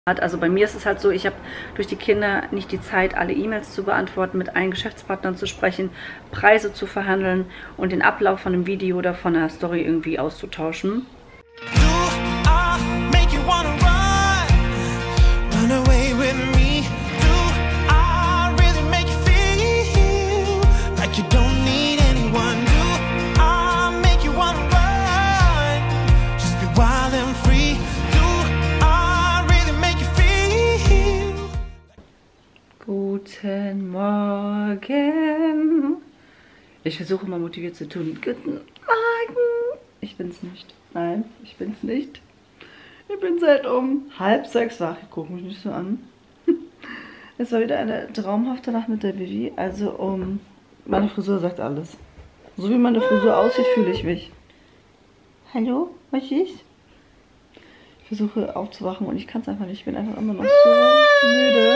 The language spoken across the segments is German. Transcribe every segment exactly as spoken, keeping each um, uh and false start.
Also bei mir ist es halt so, ich habe durch die Kinder nicht die Zeit, alle E-Mails zu beantworten, mit allen Geschäftspartnern zu sprechen, Preise zu verhandeln und den Ablauf von einem Video oder von einer Story irgendwie auszutauschen. Guten Morgen. Ich versuche mal motiviert zu tun. Guten Morgen. Ich bin's nicht. Nein, ich bin's nicht. Ich bin seit um halb sechs wach. Ich gucke mich nicht so an. Es war wieder eine traumhafte Nacht mit der Vivi. Also um... Meine Frisur sagt alles. So wie meine Frisur aussieht, fühle ich mich. Hallo? Was ist? Ich versuche aufzuwachen und ich kann es einfach nicht. Ich bin einfach immer noch so müde.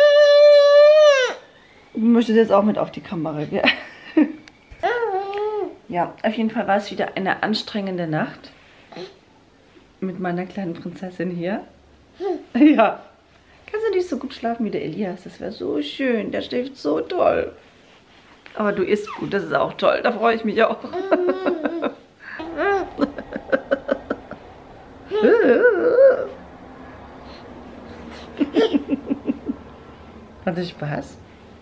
Ich möchte jetzt auch mit auf die Kamera, gell? Ja, auf jeden Fall war es wieder eine anstrengende Nacht. Mit meiner kleinen Prinzessin hier. Ja. Kannst du nicht so gut schlafen wie der Elias? Das wäre so schön. Der schläft so toll. Aber du isst gut, das ist auch toll. Da freue ich mich auch. Hatte Spaß?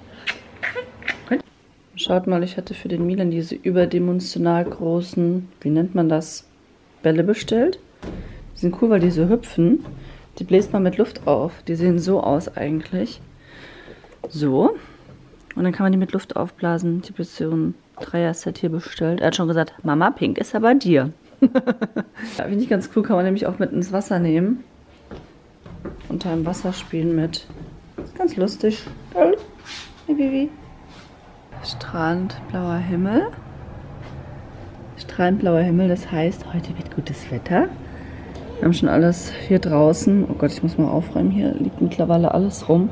Schaut mal, ich hatte für den Milan diese überdimensional großen, wie nennt man das, Bälle bestellt. Die sind cool, weil die so hüpfen. Die bläst man mit Luft auf. Die sehen so aus eigentlich. So. Und dann kann man die mit Luft aufblasen. Ich habe jetzt so ein Dreier-Set hier bestellt. Er hat schon gesagt, Mama, pink ist ja bei dir. Ja, finde ich ganz cool, kann man nämlich auch mit ins Wasser nehmen. Unter einem Wasser spielen mit. Ist ganz lustig. Hey, Vivi. Strahlend blauer Himmel. Strahlend blauer Himmel, das heißt, heute wird gutes Wetter. Wir haben schon alles hier draußen. Oh Gott, ich muss mal aufräumen. Hier liegt mittlerweile alles rum.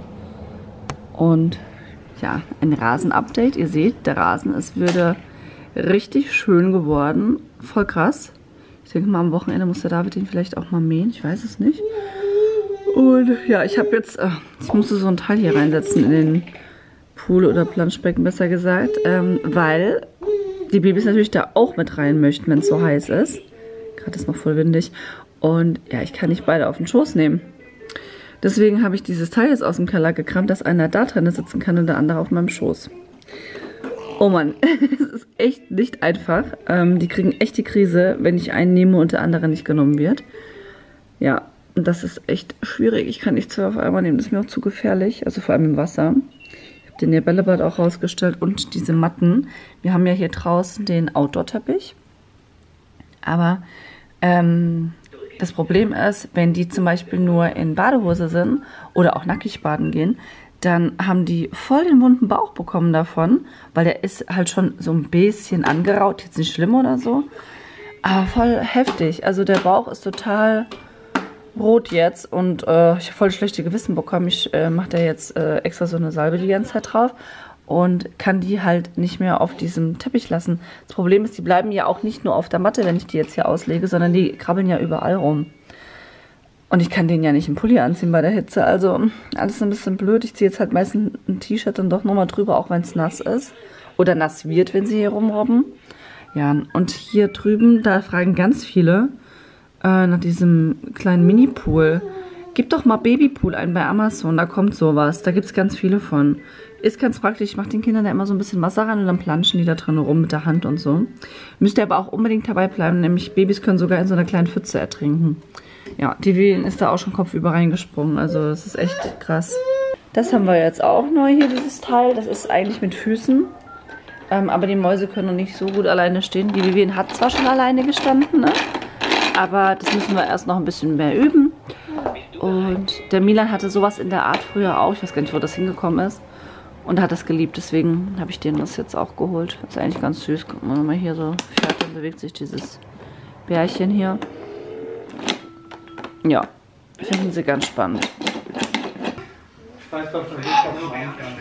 Und ja, ein Rasen-Update. Ihr seht, der Rasen ist wieder richtig schön geworden. Voll krass. Ich denke mal, am Wochenende muss der David den vielleicht auch mal mähen. Ich weiß es nicht. Und ja, ich habe jetzt, ich musste so ein Teil hier reinsetzen in den Pool oder Planschbecken, besser gesagt, ähm, weil die Babys natürlich da auch mit rein möchten, wenn es so heiß ist. Gerade ist noch voll windig. Und ja, ich kann nicht beide auf den Schoß nehmen. Deswegen habe ich dieses Teil jetzt aus dem Keller gekramt, dass einer da drin sitzen kann und der andere auf meinem Schoß. Oh Mann, es ist echt nicht einfach. Ähm, die kriegen echt die Krise, wenn ich einen nehme und der andere nicht genommen wird. Ja, und das ist echt schwierig. Ich kann nicht zwei auf einmal nehmen, das ist mir auch zu gefährlich. Also vor allem im Wasser. Ich habe den hier Bällebad auch rausgestellt und diese Matten. Wir haben ja hier draußen den Outdoor-Teppich. Aber ähm, das Problem ist, wenn die zum Beispiel nur in Badehose sind oder auch nackig baden gehen, dann haben die voll den wunden Bauch bekommen davon, weil der ist halt schon so ein bisschen angeraut, jetzt nicht schlimm oder so, aber voll heftig. Also der Bauch ist total rot jetzt und äh, ich habe voll schlechte Gewissen bekommen. Ich äh, mache da jetzt äh, extra so eine Salbe die ganze Zeit drauf und kann die halt nicht mehr auf diesem Teppich lassen. Das Problem ist, die bleiben ja auch nicht nur auf der Matte, wenn ich die jetzt hier auslege, sondern die krabbeln ja überall rum. Und ich kann den ja nicht im Pulli anziehen bei der Hitze. Also alles ein bisschen blöd. Ich ziehe jetzt halt meistens ein T-Shirt dann doch nochmal drüber, auch wenn es nass ist. Oder nass wird, wenn sie hier rumrobben. Ja, und hier drüben, da fragen ganz viele äh, nach diesem kleinen Mini-Pool. Gib doch mal Babypool ein bei Amazon, da kommt sowas. Da gibt es ganz viele von. Ist ganz praktisch. Ich mache den Kindern da immer so ein bisschen Wasser rein und dann planschen die da drin rum mit der Hand und so. Müsst ihr aber auch unbedingt dabei bleiben, nämlich Babys können sogar in so einer kleinen Pfütze ertrinken. Ja, die Wehen ist da auch schon kopfüber reingesprungen. Also das ist echt krass. Das haben wir jetzt auch neu hier, dieses Teil. Das ist eigentlich mit Füßen. Ähm, aber die Mäuse können noch nicht so gut alleine stehen. Die Vivian hat zwar schon alleine gestanden, ne? Aber das müssen wir erst noch ein bisschen mehr üben. Und der Milan hatte sowas in der Art früher auch. Ich weiß gar nicht, wo das hingekommen ist. Und hat das geliebt. Deswegen habe ich denen das jetzt auch geholt. Das ist eigentlich ganz süß. Guck mal, wenn man hier so fährt, dann bewegt sich dieses Bärchen hier. Ja, finden sie ganz spannend. Ich weiß doch schon, wie ich das rein kann.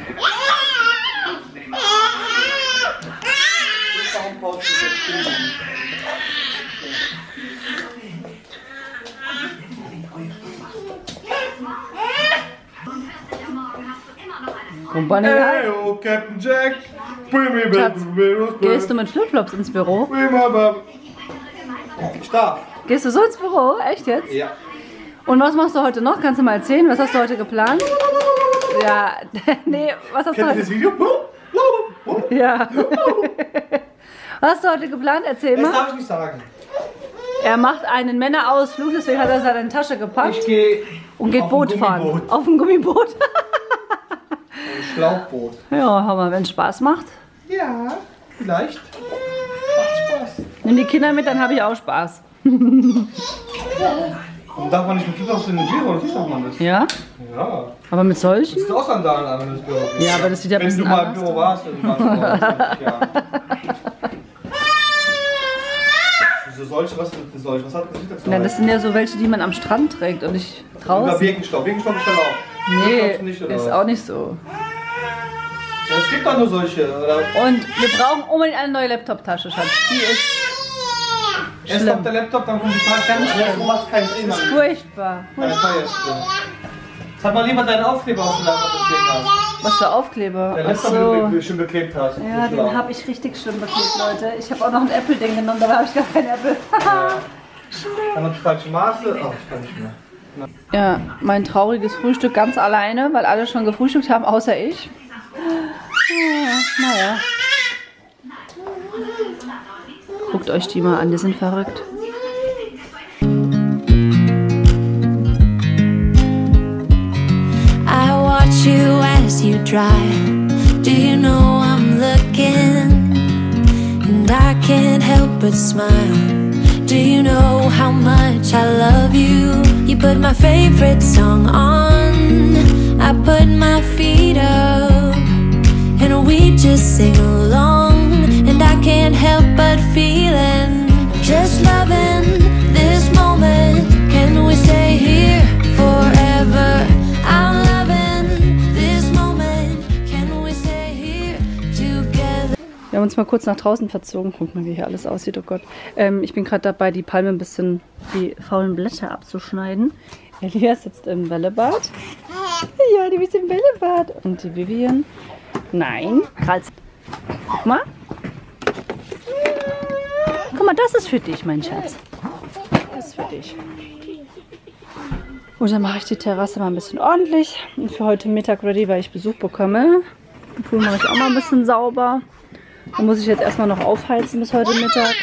Hey, oh, Captain Jack. Schatz, gehst du mit Flipflops ins Büro? Ich darf. Gehst du so ins Büro? Echt jetzt? Ja. Und was machst du heute noch? Kannst du mal erzählen? Was hast du heute geplant? Ja, nee, was hast Kennt du ihr heute? das Video? Ja. Was hast du heute geplant? Erzähl Das mal. darf ich nicht sagen. Er macht einen Männerausflug, deswegen hat er seine Tasche gepackt Ich gehe und geht auf Boot ein fahren. Gummiboot. Auf ein Gummiboot. Ein Schlauchboot. Ja, hör mal, wenn es Spaß macht. Ja, vielleicht. Macht Spaß. Nimm die Kinder mit, dann habe ich auch Spaß. Und darf man nicht mit Flipflops in den Büro, oder wie darf man das? Ja? Ja. Aber mit solchen? Das ist auch Sandalen an, wenn du ins Büro gehst. Ja, aber das sieht ja ein Wenn bisschen du mal im anders Büro warst, dann warst du mal zwanzig Jahre. Wieso solche? Was sind das solche? Was hat das dazu? Ja, das sind ja so welche, die man am Strand trägt und nicht Oder draußen. Birkenstock. Birkenstock ist dann auch. Nee, Birkenstock nicht, oder ist was? auch nicht so. Ja, es gibt doch nur solche. Oder? Und wir brauchen unbedingt eine neue Laptop-Tasche, Schatz. Die ist Erst schlimm. kommt der Laptop, dann kommt die Tasche. Ganz schlimm. Du machst keinen Sinn. furchtbar. Keine Feierste. Sag mal lieber deinen Aufkleber auf den Laptop geklebt hast. Was für Aufkleber. Der Ach Laptop, so. den du schön beklebt hast. Ja, den habe ich richtig schlimm beklebt, Leute. Ich habe auch noch ein Apple-Ding genommen, dabei habe ich gar kein Apple. Dann hat die falsche Maße. Oh, ich kann nicht mehr. Ja, mein trauriges Frühstück ganz alleine, weil alle schon gefrühstückt haben, außer ich. Ja, naja. Guckt euch die mal an, die sind verrückt. I watch you as you drive. Do you know I'm looking? And I can't help but smile. Do you know how much I love you? You put my favorite song on. I put my feet up and we just sing along. And I can't help but feeling just loving this moment. Can we stay here forever? I'm loving this moment. Can we stay here together? Wir haben uns mal kurz nach draußen verzogen. Guck mal, wie hier alles aussieht, oh Gott. Ähm, ich bin gerade dabei, die Palme ein bisschen, die faulen Blätter abzuschneiden. Elias sitzt im Bällebad. Ja, die ist im Bällebad. Und die Vivian. Nein, gerade. Guck mal. Guck mal, das ist für dich, mein Schatz. Das ist für dich. Und dann mache ich die Terrasse mal ein bisschen ordentlich. Und für heute Mittag ready, weil ich Besuch bekomme. Den Pool mache ich auch mal ein bisschen sauber. Dann muss ich jetzt erstmal noch aufheizen bis heute Mittag.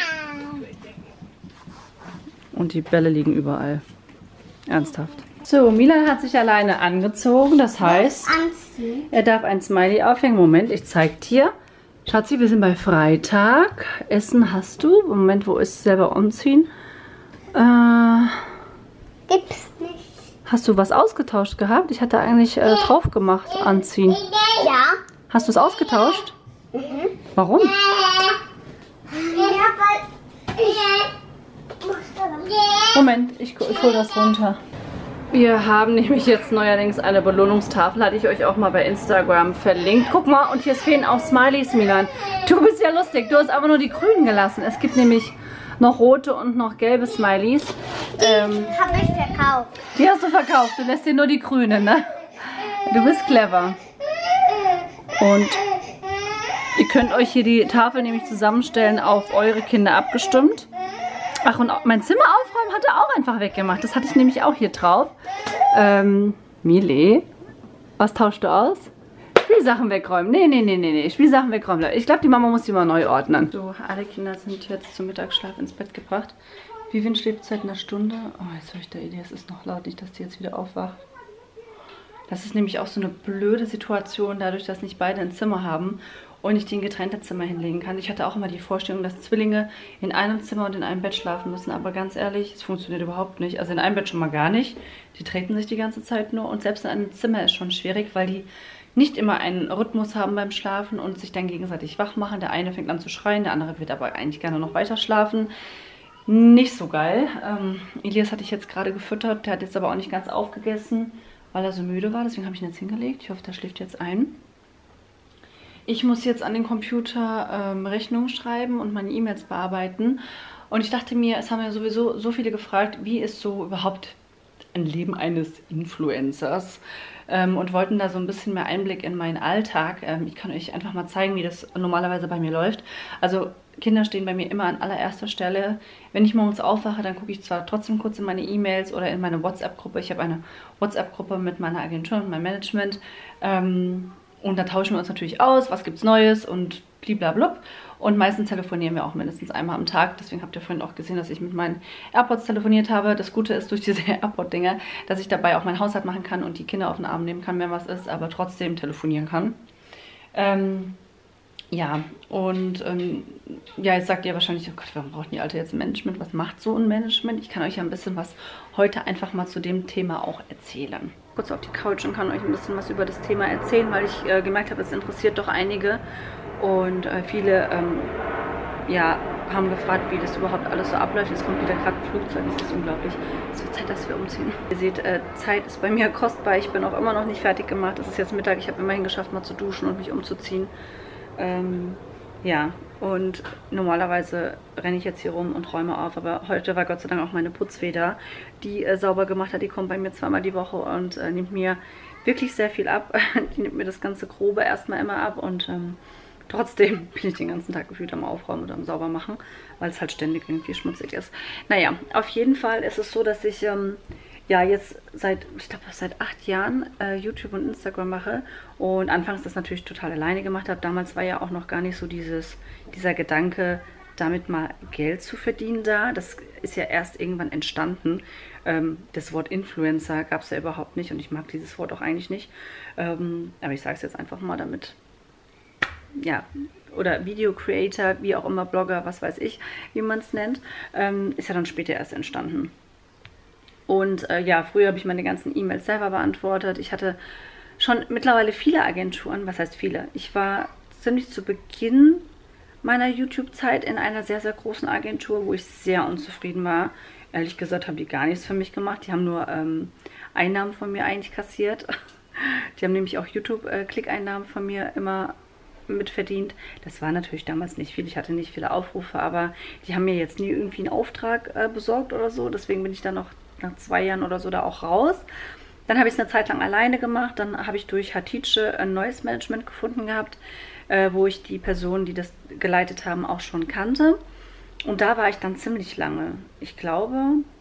Und die Bälle liegen überall. Ernsthaft. So, Milan hat sich alleine angezogen. Das heißt, er darf ein Smiley aufhängen. Moment, ich zeig dir. Schatzi, wir sind bei Freitag. Essen hast du. Moment, wo ist selber umziehen? Äh, Gibt's nicht. hast du was ausgetauscht gehabt? Ich hatte eigentlich äh, drauf gemacht, anziehen. Ja. Hast du es ausgetauscht? Warum? Ja, weil ich musste. Moment, ich, ich hole das runter. Wir haben nämlich jetzt neuerdings eine Belohnungstafel, hatte ich euch auch mal bei Instagram verlinkt. Guck mal, und hier fehlen auch Smileys, Milan. Du bist ja lustig, du hast aber nur die grünen gelassen. Es gibt nämlich noch rote und noch gelbe Smileys. Ähm, Hab ich verkauft. die hast du verkauft, du lässt dir nur die grünen, ne? Du bist clever. Und ihr könnt euch hier die Tafel nämlich zusammenstellen auf eure Kinder abgestimmt. Ach, und auch mein Zimmer aufräumen hat er auch einfach weggemacht. Das hatte ich nämlich auch hier drauf. Ähm, Mile, was tauschst du aus? Spielsachen wegräumen. Nee, nee, nee, nee, nee. Spielsachen wegräumen. Ich glaube, die Mama muss die mal neu ordnen. So, alle Kinder sind jetzt zum Mittagsschlaf ins Bett gebracht. Vivian schläft seit einer Stunde. Oh, jetzt höre ich der Elias ist noch laut. Nicht, dass die jetzt wieder aufwacht. Das ist nämlich auch so eine blöde Situation, dadurch, dass nicht beide ein Zimmer haben und ich die in getrennte Zimmer hinlegen kann. Ich hatte auch immer die Vorstellung, dass Zwillinge in einem Zimmer und in einem Bett schlafen müssen. Aber ganz ehrlich, es funktioniert überhaupt nicht. Also in einem Bett schon mal gar nicht. Die treten sich die ganze Zeit nur. Und selbst in einem Zimmer ist schon schwierig, weil die nicht immer einen Rhythmus haben beim Schlafen und sich dann gegenseitig wach machen. Der eine fängt an zu schreien, der andere wird aber eigentlich gerne noch weiter schlafen. Nicht so geil. Ähm, Elias hatte ich jetzt gerade gefüttert. Der hat jetzt aber auch nicht ganz aufgegessen, weil er so müde war. Deswegen habe ich ihn jetzt hingelegt. Ich hoffe, der schläft jetzt ein. Ich muss jetzt an den Computer ähm, Rechnungen schreiben und meine E-Mails bearbeiten. Und ich dachte mir, es haben ja sowieso so viele gefragt, wie ist so überhaupt ein Leben eines Influencers ähm, und wollten da so ein bisschen mehr Einblick in meinen Alltag. Ähm, ich kann euch einfach mal zeigen, wie das normalerweise bei mir läuft. Also Kinder stehen bei mir immer an allererster Stelle. Wenn ich morgens aufwache, dann gucke ich zwar trotzdem kurz in meine E-Mails oder in meine WhatsApp-Gruppe. Ich habe eine WhatsApp-Gruppe mit meiner Agentur und meinem Management. Ähm, und da tauschen wir uns natürlich aus, was gibt's Neues und bliblablub. Und meistens telefonieren wir auch mindestens einmal am Tag. Deswegen habt ihr vorhin auch gesehen, dass ich mit meinen AirPods telefoniert habe. Das Gute ist durch diese AirPod-Dinger, dass ich dabei auch meinen Haushalt machen kann und die Kinder auf den Arm nehmen kann, wenn was ist, aber trotzdem telefonieren kann. Ähm, ja, und ähm, ja, jetzt sagt ihr wahrscheinlich, oh Gott, warum braucht die Alte jetzt ein Management? Was macht so ein Management? Ich kann euch ja ein bisschen was heute einfach mal zu dem Thema auch erzählen. Kurz auf die Couch und kann euch ein bisschen was über das Thema erzählen, weil ich äh, gemerkt habe, es interessiert doch einige. Und äh, viele ähm, ja, haben gefragt, wie das überhaupt alles so abläuft. Jetzt kommt wieder gerade ein Flugzeug, das ist unglaublich. Es wird Zeit, dass wir umziehen. Ihr seht, äh, Zeit ist bei mir kostbar. Ich bin auch immer noch nicht fertig gemacht. Es ist jetzt Mittag. Ich habe immerhin geschafft, mal zu duschen und mich umzuziehen. Ähm, ja, und normalerweise renne ich jetzt hier rum und räume auf. Aber heute war Gott sei Dank auch meine Putzfee da, die äh, sauber gemacht hat. Die kommt bei mir zweimal die Woche und äh, nimmt mir wirklich sehr viel ab. Die nimmt mir das ganze Grobe erstmal immer ab und ähm, trotzdem bin ich den ganzen Tag gefühlt am Aufräumen oder am Saubermachen, weil es halt ständig irgendwie schmutzig ist. Naja, auf jeden Fall ist es so, dass ich ähm, ja jetzt seit, ich glaube seit acht Jahren äh, YouTube und Instagram mache und anfangs das natürlich total alleine gemacht habe. Damals war ja auch noch gar nicht so dieses, dieser Gedanke, damit mal Geld zu verdienen da. Das ist ja erst irgendwann entstanden. Ähm, das Wort Influencer gab es ja überhaupt nicht und ich mag dieses Wort auch eigentlich nicht. Ähm, aber ich sage es jetzt einfach mal, damit ja, oder Video Creator, wie auch immer, Blogger, was weiß ich, wie man es nennt, ähm, ist ja dann später erst entstanden. Und äh, ja, früher habe ich meine ganzen E-Mails selber beantwortet. Ich hatte schon mittlerweile viele Agenturen, was heißt viele? Ich war ziemlich zu Beginn meiner YouTube-Zeit in einer sehr, sehr großen Agentur, wo ich sehr unzufrieden war. Ehrlich gesagt haben die gar nichts für mich gemacht. Die haben nur ähm, Einnahmen von mir eigentlich kassiert. Die haben nämlich auch YouTube-Klickeinnahmen von mir immer mitverdient. Das war natürlich damals nicht viel. Ich hatte nicht viele Aufrufe, aber die haben mir jetzt nie irgendwie einen Auftrag äh, besorgt oder so. Deswegen bin ich dann noch nach zwei Jahren oder so da auch raus. Dann habe ich es eine Zeit lang alleine gemacht. Dann habe ich durch Hatice ein neues Management gefunden gehabt, äh, wo ich die Personen, die das geleitet haben, auch schon kannte. Und da war ich dann ziemlich lange. Ich glaube,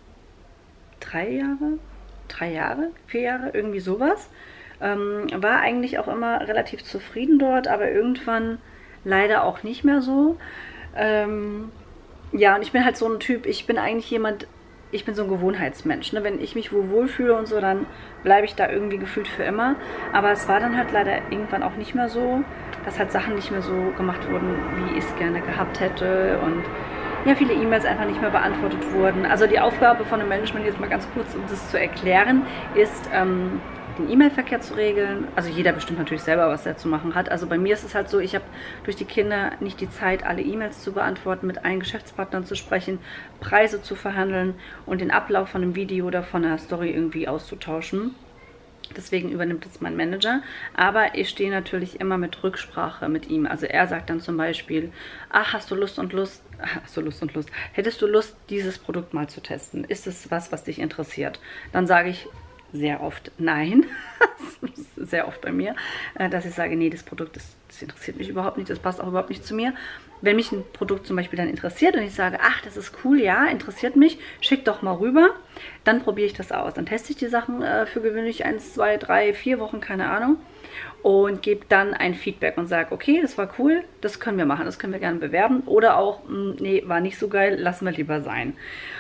drei Jahre, drei Jahre, vier Jahre, irgendwie sowas. Ähm, war eigentlich auch immer relativ zufrieden dort, aber irgendwann leider auch nicht mehr so. Ähm, ja, und ich bin halt so ein Typ, ich bin eigentlich jemand, ich bin so ein Gewohnheitsmensch. Ne? Wenn ich mich wo wohlfühle und so, dann bleibe ich da irgendwie gefühlt für immer. Aber es war dann halt leider irgendwann auch nicht mehr so, dass halt Sachen nicht mehr so gemacht wurden, wie ich es gerne gehabt hätte. Und ja, viele E-Mails einfach nicht mehr beantwortet wurden. Also die Aufgabe von einem Management, jetzt mal ganz kurz, um das zu erklären, ist, ähm, den E-Mail-Verkehr zu regeln. Also jeder bestimmt natürlich selber, was er zu machen hat. Also bei mir ist es halt so, ich habe durch die Kinder nicht die Zeit, alle E-Mails zu beantworten, mit allen Geschäftspartnern zu sprechen, Preise zu verhandeln und den Ablauf von einem Video oder von einer Story irgendwie auszutauschen. Deswegen übernimmt es mein Manager. Aber ich stehe natürlich immer mit Rücksprache mit ihm. Also er sagt dann zum Beispiel, ach, hast du Lust und Lust, hast du Lust und Lust, hättest du Lust, dieses Produkt mal zu testen? Ist es was, was dich interessiert? Dann sage ich sehr oft nein. Das ist sehr oft bei mir, dass ich sage, nee, das Produkt, das, das interessiert mich überhaupt nicht, das passt auch überhaupt nicht zu mir. Wenn mich ein Produkt zum Beispiel dann interessiert und ich sage, ach, das ist cool, ja, interessiert mich, schick doch mal rüber, dann probiere ich das aus. Dann teste ich die Sachen äh, für gewöhnlich eins, zwei, drei, vier Wochen, keine Ahnung, und gebe dann ein Feedback und sage, okay, das war cool, das können wir machen, das können wir gerne bewerben. Oder auch, mh, nee, war nicht so geil, lassen wir lieber sein.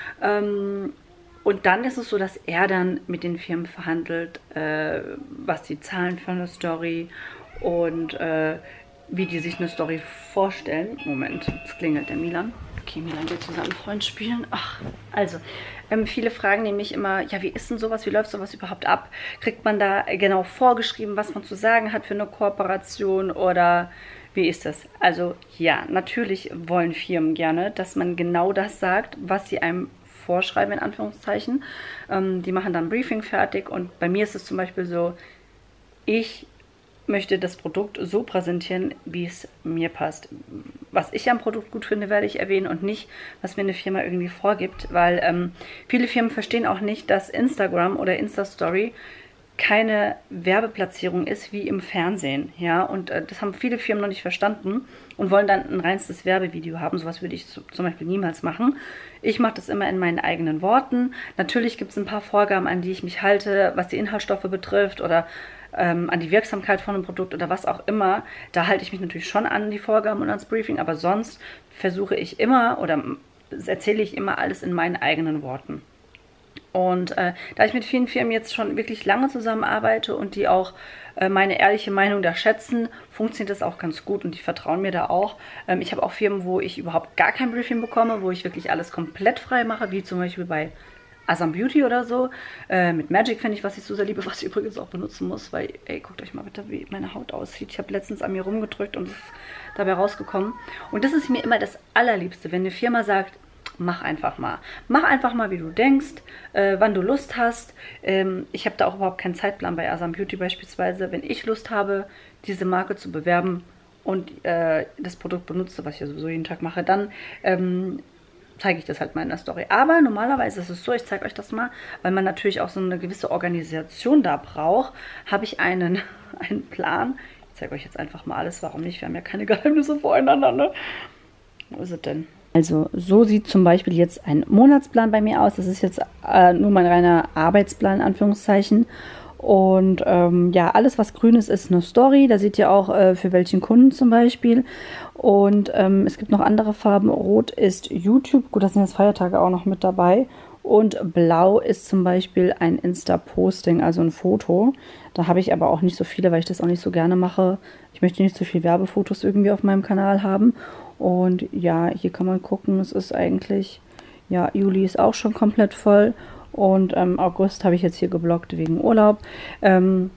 Ähm, Und dann ist es so, dass er dann mit den Firmen verhandelt, äh, was die zahlen für eine Story und äh, wie die sich eine Story vorstellen. Moment, jetzt klingelt der Milan. Okay, Milan geht zu seinem Freund spielen. Ach, also, ähm, viele fragen nämlich immer, ja, wie ist denn sowas, wie läuft sowas überhaupt ab? Kriegt man da genau vorgeschrieben, was man zu sagen hat für eine Kooperation oder wie ist das? Also, ja, natürlich wollen Firmen gerne, dass man genau das sagt, was sie einem vorschreiben, in Anführungszeichen. Ähm, die machen dann ein Briefing fertig und bei mir ist es zum Beispiel so, ich möchte das Produkt so präsentieren, wie es mir passt. Was ich am Produkt gut finde, werde ich erwähnen und nicht, was mir eine Firma irgendwie vorgibt, weil ähm, viele Firmen verstehen auch nicht, dass Instagram oder Insta-Story keine Werbeplatzierung ist wie im Fernsehen, ja, und äh, das haben viele Firmen noch nicht verstanden und wollen dann ein reinstes Werbevideo haben. Sowas würde ich zu, zum Beispiel niemals machen. Ich mache das immer in meinen eigenen Worten. Natürlich gibt es ein paar Vorgaben, an die ich mich halte, was die Inhaltsstoffe betrifft oder ähm, an die Wirksamkeit von einem Produkt oder was auch immer. Da halte ich mich natürlich schon an die Vorgaben und ans Briefing, aber sonst versuche ich immer oder erzähle ich immer alles in meinen eigenen Worten. Und äh, da ich mit vielen Firmen jetzt schon wirklich lange zusammenarbeite und die auch äh, meine ehrliche Meinung da schätzen, funktioniert das auch ganz gut und die vertrauen mir da auch. Ähm, ich habe auch Firmen, wo ich überhaupt gar kein Briefing bekomme, wo ich wirklich alles komplett frei mache, wie zum Beispiel bei Asam Beauty oder so. Äh, mit Magic finde ich, was ich so sehr liebe, was ich übrigens auch benutzen muss, weil, ey, guckt euch mal bitte, wie meine Haut aussieht. Ich habe letztens an mir rumgedrückt und es ist dabei rausgekommen. Und das ist mir immer das Allerliebste, wenn eine Firma sagt, mach einfach mal. Mach einfach mal, wie du denkst, äh, wann du Lust hast. Ähm, ich habe da auch überhaupt keinen Zeitplan bei Asam Beauty beispielsweise. Wenn ich Lust habe, diese Marke zu bewerben und äh, das Produkt benutze, was ich ja sowieso jeden Tag mache, dann ähm, zeige ich das halt mal in der Story. Aber normalerweise ist es so, ich zeige euch das mal, weil man natürlich auch so eine gewisse Organisation da braucht, habe ich einen, einen Plan. Ich zeige euch jetzt einfach mal alles, warum nicht? Wir haben ja keine Geheimnisse voreinander, ne? Wo ist es denn? Also so sieht zum Beispiel jetzt ein Monatsplan bei mir aus. Das ist jetzt äh, nur mein reiner Arbeitsplan, in Anführungszeichen. Und ähm, ja, alles was grün ist, ist eine Story. Da seht ihr auch äh, für welchen Kunden zum Beispiel. Und ähm, es gibt noch andere Farben. Rot ist YouTube. Gut, da sind jetzt Feiertage auch noch mit dabei. Und blau ist zum Beispiel ein Insta-Posting, also ein Foto. Da habe ich aber auch nicht so viele, weil ich das auch nicht so gerne mache. Ich möchte nicht so viele Werbefotos irgendwie auf meinem Kanal haben. Und ja, hier kann man gucken, es ist eigentlich, ja, Juli ist auch schon komplett voll. Und ähm, August habe ich jetzt hier geblockt wegen Urlaub. Ähm,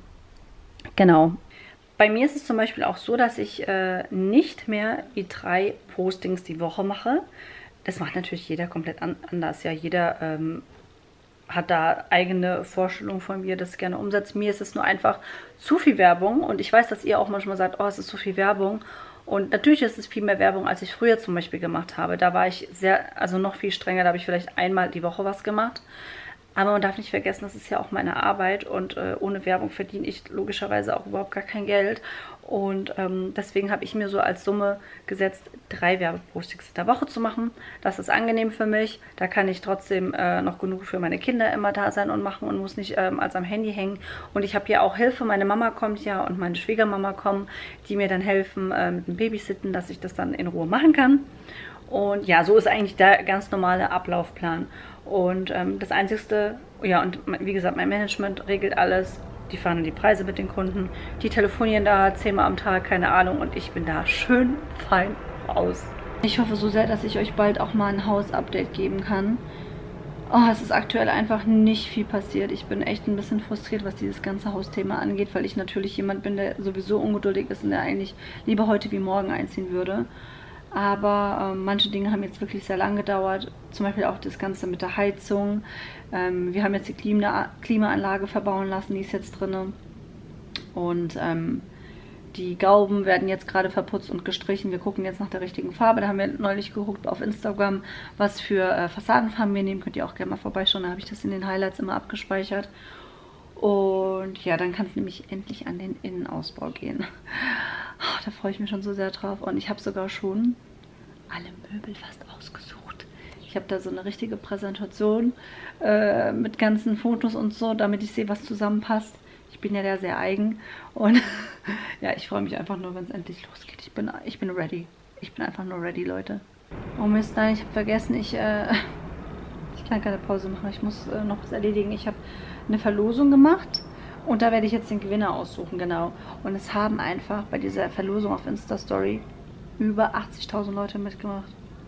genau. Bei mir ist es zum Beispiel auch so, dass ich äh, nicht mehr die drei Postings die Woche mache. Das macht natürlich jeder komplett an anders. Ja, jeder ähm, hat da eigene Vorstellungen von mir, das gerne umsetzt. Mir ist es nur einfach zu viel Werbung. Und ich weiß, dass ihr auch manchmal sagt, oh, es ist zu viel Werbung. Und natürlich ist es viel mehr Werbung, als ich früher zum Beispiel gemacht habe. Da war ich sehr, also noch viel strenger, da habe ich vielleicht einmal die Woche was gemacht. Aber man darf nicht vergessen, das ist ja auch meine Arbeit und äh, ohne Werbung verdiene ich logischerweise auch überhaupt gar kein Geld. Und ähm, deswegen habe ich mir so als Summe gesetzt, drei Werbepostings in der Woche zu machen. Das ist angenehm für mich. Da kann ich trotzdem äh, noch genug für meine Kinder immer da sein und machen und muss nicht ähm, als am Handy hängen. Und ich habe hier auch Hilfe. Meine Mama kommt ja und meine Schwiegermama kommen, die mir dann helfen äh, mit dem Babysitten, dass ich das dann in Ruhe machen kann. Und ja, so ist eigentlich der ganz normale Ablaufplan. Und ähm, das Einzige, ja, und wie gesagt, mein Management regelt alles. Die fahren die Preise mit den Kunden, die telefonieren da zehnmal am Tag, keine Ahnung, und ich bin da schön fein raus. Ich hoffe so sehr, dass ich euch bald auch mal ein Haus-Update geben kann. Oh, es ist aktuell einfach nicht viel passiert. Ich bin echt ein bisschen frustriert, was dieses ganze Hausthema angeht, weil ich natürlich jemand bin, der sowieso ungeduldig ist und der eigentlich lieber heute wie morgen einziehen würde. Aber ähm, manche Dinge haben jetzt wirklich sehr lang gedauert. Zum Beispiel auch das Ganze mit der Heizung. Ähm, wir haben jetzt die Klima Klimaanlage verbauen lassen, die ist jetzt drin. Und ähm, die Gauben werden jetzt gerade verputzt und gestrichen. Wir gucken jetzt nach der richtigen Farbe. Da haben wir neulich geguckt auf Instagram, was für äh, Fassadenfarben wir nehmen. Könnt ihr auch gerne mal vorbeischauen. Da habe ich das in den Highlights immer abgespeichert. Und ja, dann kann es nämlich endlich an den Innenausbau gehen. Oh, da freue ich mich schon so sehr drauf. Und ich habe sogar schon alle Möbel fast ausgesucht. Ich habe da so eine richtige Präsentation äh, mit ganzen Fotos und so, damit ich sehe, was zusammenpasst. Ich bin ja da sehr eigen. Und ja, ich freue mich einfach nur, wenn es endlich losgeht. Ich bin, ich bin ready. Ich bin einfach nur ready, Leute. Oh Mist, nein, ich habe vergessen, ich, äh, ich kann keine Pause machen. Ich muss äh, noch was erledigen. Ich habe eine Verlosung gemacht. Und da werde ich jetzt den Gewinner aussuchen, genau. Und es haben einfach bei dieser Verlosung auf Insta-Story über achtzigtausend Leute mitgemacht.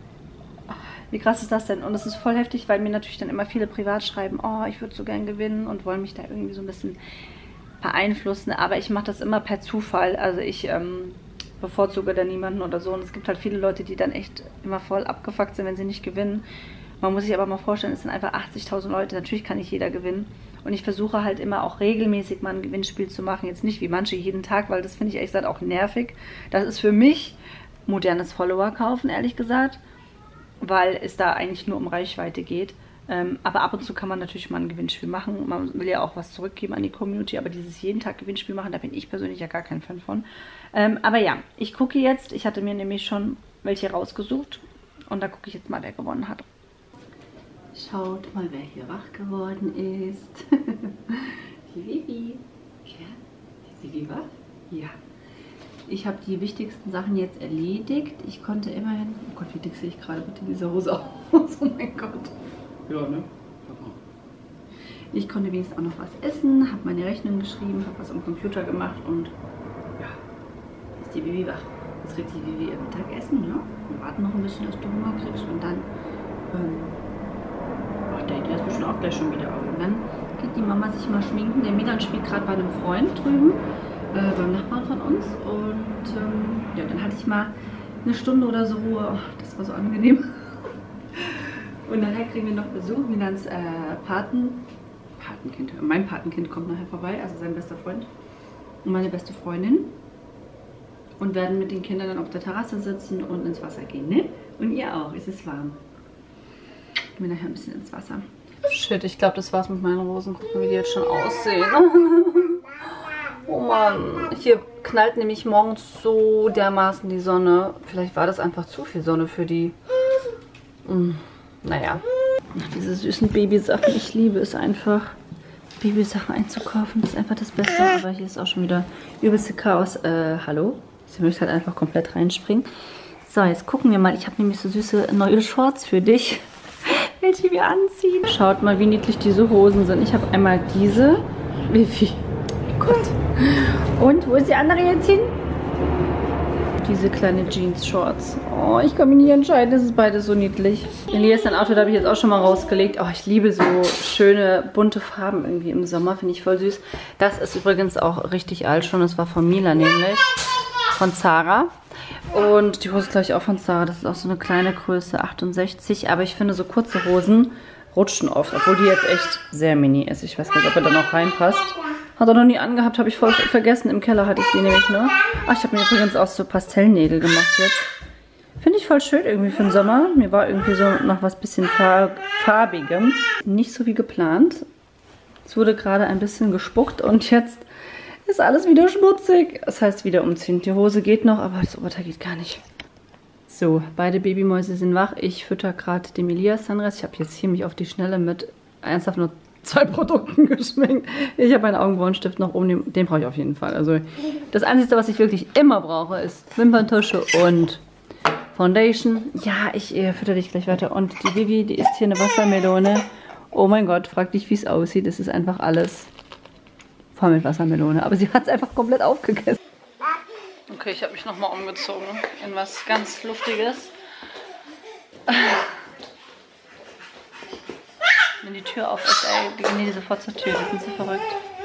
Wie krass ist das denn? Und es ist voll heftig, weil mir natürlich dann immer viele privat schreiben, oh, ich würde so gern gewinnen und wollen mich da irgendwie so ein bisschen beeinflussen. Aber ich mache das immer per Zufall. Also ich ähm, bevorzuge da niemanden oder so. Und es gibt halt viele Leute, die dann echt immer voll abgefuckt sind, wenn sie nicht gewinnen. Man muss sich aber mal vorstellen, es sind einfach achtzigtausend Leute. Natürlich kann nicht jeder gewinnen. Und ich versuche halt immer auch regelmäßig mal ein Gewinnspiel zu machen. Jetzt nicht wie manche jeden Tag, weil das finde ich ehrlich gesagt auch nervig. Das ist für mich modernes Follower kaufen, ehrlich gesagt. Weil es da eigentlich nur um Reichweite geht. Ähm, aber ab und zu kann man natürlich mal ein Gewinnspiel machen. Man will ja auch was zurückgeben an die Community. Aber dieses jeden Tag Gewinnspiel machen, da bin ich persönlich ja gar kein Fan von. Ähm, aber ja, ich gucke jetzt. Ich hatte mir nämlich schon welche rausgesucht. Und da gucke ich jetzt mal, wer gewonnen hat. Schaut mal, wer hier wach geworden ist. Die Vivi. Ja, ist die Vivi wach? Ja. Ich habe die wichtigsten Sachen jetzt erledigt. Ich konnte immerhin... Oh Gott, wie dick sehe ich gerade mit dieser Hose aus. Oh mein Gott. Ja, ne? Ich konnte wenigstens auch noch was essen, habe meine Rechnung geschrieben, habe was am Computer gemacht und ja, ist die Vivi wach. Jetzt kriegt die Vivi ihr Mittagessen, ne? Wir warten noch ein bisschen, dass du Hunger kriegst und dann... Ähm, ach, der ist bestimmt auch gleich schon wieder auf. Und dann geht die Mama sich mal schminken. Der Milan spielt gerade bei einem Freund drüben, äh, beim Nachbarn von uns. Und ähm, ja, dann hatte ich mal eine Stunde oder so Ruhe. Oh, das war so angenehm. Und nachher kriegen wir noch Besuch. Milans äh, Paten, Patenkind, mein Patenkind kommt nachher vorbei, also sein bester Freund und meine beste Freundin. Und werden mit den Kindern dann auf der Terrasse sitzen und ins Wasser gehen, ne? Und ihr auch, es ist warm. Gehen wir nachher ein bisschen ins Wasser. Shit, ich glaube, das war's mit meinen Rosen. Gucken, wie die jetzt schon aussehen. Oh Mann, hier knallt nämlich morgens so dermaßen die Sonne. Vielleicht war das einfach zu viel Sonne für die. Hm, naja. Ach, diese süßen Babysachen. Ich liebe es einfach, Babysachen einzukaufen. Das ist einfach das Beste. Aber hier ist auch schon wieder übelste Chaos. Äh, hallo? Sie möchte halt einfach komplett reinspringen. So, jetzt gucken wir mal. Ich habe nämlich so süße neue Shorts für dich, welche wir anziehen. Schaut mal, wie niedlich diese Hosen sind. Ich habe einmal diese. Wie viel? Oh Gott. Und, wo ist die andere jetzt hin? Diese kleine Jeans-Shorts. Oh, ich kann mich nicht entscheiden. Das ist beides so niedlich. Elias, sein Outfit habe ich jetzt auch schon mal rausgelegt. Oh, ich liebe so schöne, bunte Farben irgendwie im Sommer. Finde ich voll süß. Das ist übrigens auch richtig alt schon. Das war von Mila nämlich. Von Zara. Und die Hose ist, glaube ich, auch von Zara. Das ist auch so eine kleine Größe, achtundsechzig. Aber ich finde, so kurze Hosen rutschen oft. Obwohl die jetzt echt sehr mini ist. Ich weiß gar nicht, ob er da noch reinpasst. Hat er noch nie angehabt, habe ich voll vergessen. Im Keller hatte ich die nämlich nur. Ach, ich habe mir übrigens auch so Pastellnägel gemacht jetzt. Finde ich voll schön irgendwie für den Sommer. Mir war irgendwie so noch was bisschen farbigem. Nicht so wie geplant. Es wurde gerade ein bisschen gespuckt und jetzt ist alles wieder schmutzig. Das heißt, wieder umziehen. Die Hose geht noch, aber das Oberteil geht gar nicht. So, beide Babymäuse sind wach. Ich fütter gerade dem Elias Sunrise. Ich habe jetzt hier mich auf die Schnelle mit ernsthaft nur zwei Produkten geschminkt. Ich habe meinen Augenbrauenstift noch oben. Den, den brauche ich auf jeden Fall. Also das Einzige, was ich wirklich immer brauche, ist Wimperntusche und Foundation. Ja, ich äh, fütter dich gleich weiter. Und die Vivi, die isst hier eine Wassermelone. Oh mein Gott, frag dich, wie es aussieht. Es ist einfach alles voll mit Wassermelone. Aber sie hat es einfach komplett aufgegessen. Okay, ich habe mich nochmal umgezogen in was ganz Luftiges. Wenn die Tür auf ist, ey, die gehen die sofort zur Tür. Die sind so verrückt.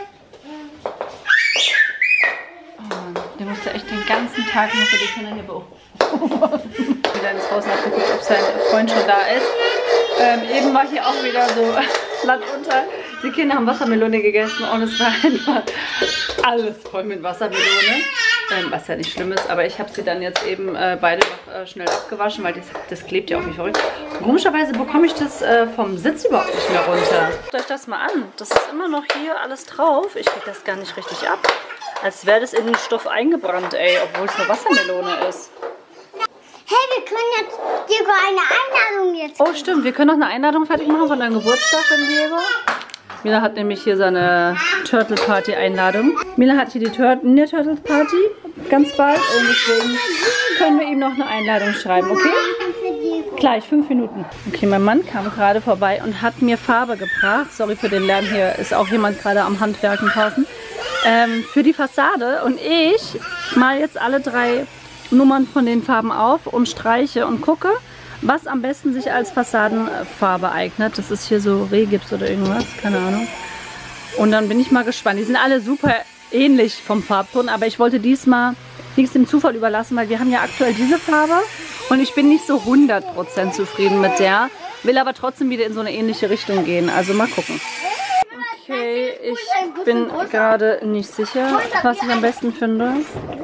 Oh Mann, der musste echt den ganzen Tag nur für die Kinder hier beobachten. Wieder ins Haus nachgeguckt, ob sein Freund schon da ist. Ähm, eben war hier auch wieder so Land unter. Die Kinder haben Wassermelone gegessen und es war einfach alles voll mit Wassermelone. Ähm, was ja nicht schlimm ist, aber ich habe sie dann jetzt eben äh, beide noch äh, schnell abgewaschen, weil das, das klebt ja auch wie verrückt. Und komischerweise bekomme ich das äh, vom Sitz überhaupt nicht mehr runter. Guckt euch das mal an. Das ist immer noch hier alles drauf. Ich kriege das gar nicht richtig ab. Als wäre das in den Stoff eingebrannt, ey, obwohl es eine Wassermelone ist. Hey, wir können jetzt Diego eine Einladung jetzt. Oh, stimmt. Wir können noch eine Einladung fertig machen von deinem Geburtstag von Diego. Mila hat nämlich hier seine Turtle Party Einladung. Mila hat hier die Tur Ninja Turtle Party ganz bald und deswegen können wir ihm noch eine Einladung schreiben, okay? Gleich, fünf Minuten. Okay, mein Mann kam gerade vorbei und hat mir Farbe gebracht. Sorry für den Lärm, hier ist auch jemand gerade am Handwerken draußen. Ähm, für die Fassade und ich mal jetzt alle drei Nummern von den Farben auf und streiche und gucke, was am besten sich als Fassadenfarbe eignet. Das ist hier so Rehgips oder irgendwas, keine Ahnung. Und dann bin ich mal gespannt. Die sind alle super ähnlich vom Farbton, aber ich wollte diesmal nichts dem Zufall überlassen, weil wir haben ja aktuell diese Farbe und ich bin nicht so hundert Prozent zufrieden mit der. will aber trotzdem wieder in so eine ähnliche Richtung gehen. Also mal gucken. Okay, ich bin gerade nicht sicher, was ich am besten finde.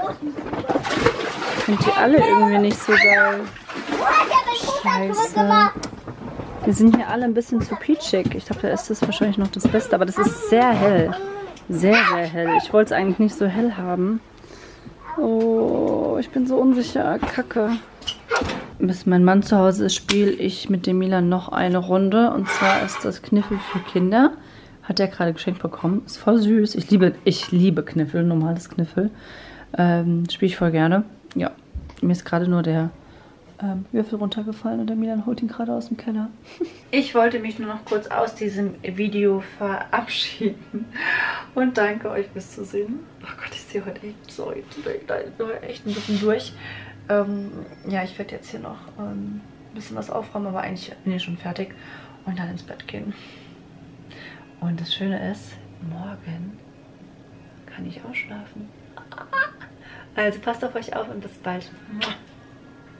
Ich finde die alle irgendwie nicht so geil. Scheiße. Die sind hier alle ein bisschen zu peachig. Ich glaube, da ist das wahrscheinlich noch das Beste. Aber das ist sehr hell. Sehr, sehr hell. Ich wollte es eigentlich nicht so hell haben. Oh, ich bin so unsicher. Kacke. Bis mein Mann zu Hause ist, spiele ich mit dem Milan noch eine Runde. Und zwar ist das Kniffel für Kinder. Hat er gerade geschenkt bekommen. Ist voll süß. Ich liebe, ich liebe Kniffel, normales Kniffel. Ähm, spiele ich voll gerne. Ja, mir ist gerade nur der ähm, Würfel runtergefallen und der Milan holt ihn gerade aus dem Keller. Ich wollte mich nur noch kurz aus diesem Video verabschieden. Und danke euch fürs Zusehen. Oh Gott, ich sehe heute echt, sorry, echt ein bisschen durch. Ähm, ja, ich werde jetzt hier noch ähm, ein bisschen was aufräumen, aber eigentlich bin ich schon fertig. Und dann ins Bett gehen. Und das Schöne ist, morgen kann ich ausschlafen. Also passt auf euch auf und bis bald.